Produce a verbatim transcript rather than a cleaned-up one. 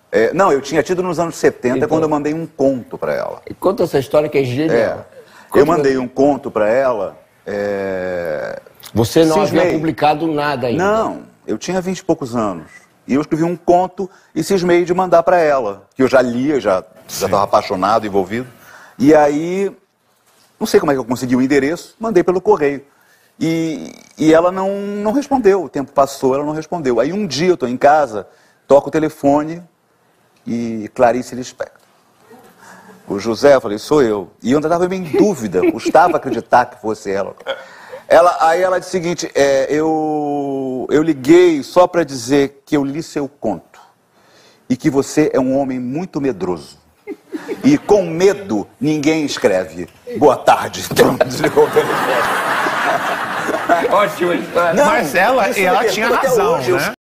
É, não, eu tinha tido nos anos setenta, Então. quando eu mandei um conto para ela. E conta essa história que é genial. É, eu mandei um conto para ela. É... Você não Cismei. havia publicado nada ainda. Não, eu tinha vinte e poucos anos. E eu escrevi um conto e cismei de mandar para ela, que eu já lia, já já estava apaixonado, envolvido. E aí, não sei como é que eu consegui o endereço, mandei pelo correio. E, e ela não, não respondeu, o tempo passou, ela não respondeu. Aí um dia eu estou em casa, toco o telefone e Clarice Lispector. O José, eu falei, sou eu. E eu ainda estava em dúvida, custava acreditar que fosse ela. Ela, aí ela disse o seguinte, é, eu, eu liguei só para dizer que eu li seu conto e que você é um homem muito medroso. E com medo ninguém escreve. Boa tarde. Desligou o telefone. Ótima história. Mas ela, isso ela me tinha perturba até razão, hoje, eu né?